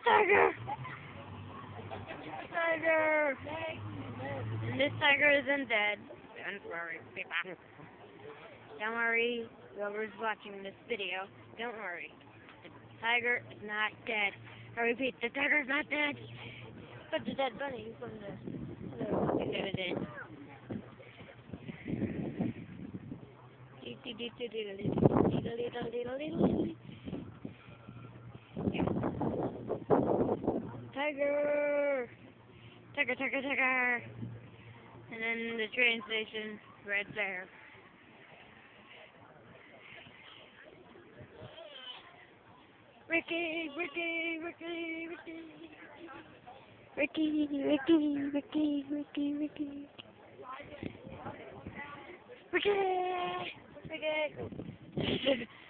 Tiger! Tiger! And this tiger isn't dead. Don't worry, people. Don't worry, whoever's watching this video. Don't worry. The tiger is not dead. I repeat, the tiger is not dead. But the dead bunny from the other day. Yeah. Tiger! Tiger, tiger, tiger! And then the train station right there. Ricky, Ricky, Ricky, Ricky. Ricky, Ricky, Ricky, Ricky, Ricky. Ricky! Ricky!